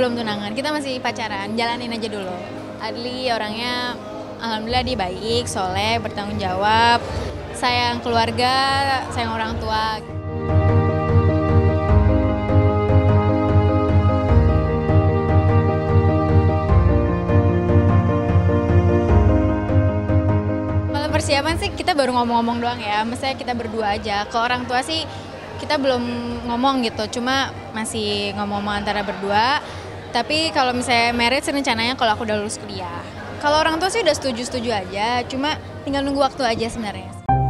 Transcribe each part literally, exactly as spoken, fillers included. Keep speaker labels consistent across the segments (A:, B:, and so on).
A: belum tunangan, kita masih pacaran, jalanin aja dulu. Adli orangnya alhamdulillah dia baik, soleh, bertanggung jawab, sayang keluarga, sayang orang tua. Kalau persiapan sih kita baru ngomong-ngomong doang ya, maksudnya kita berdua aja. Ke orang tua sih kita belum ngomong gitu, cuma masih ngomong-ngomong antara berdua. Tapi kalau misalnya marriage rencananya kalau aku udah lulus kuliah. Kalau orang tua sih udah setuju-setuju aja, cuma tinggal nunggu waktu aja sebenarnya.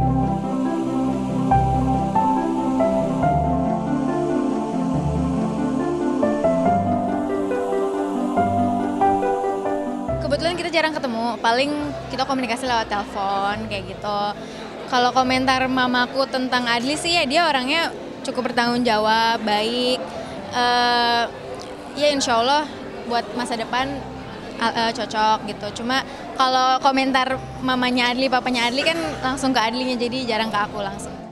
A: Kebetulan kita jarang ketemu, paling kita komunikasi lewat telepon kayak gitu. Kalau komentar mamaku tentang Adli sih ya dia orangnya cukup bertanggung jawab, baik. Uh, ya insya Allah buat masa depan uh, cocok gitu. Cuma kalau komentar mamanya Adli, papanya Adli kan langsung ke Adlinya, jadi jarang ke aku langsung.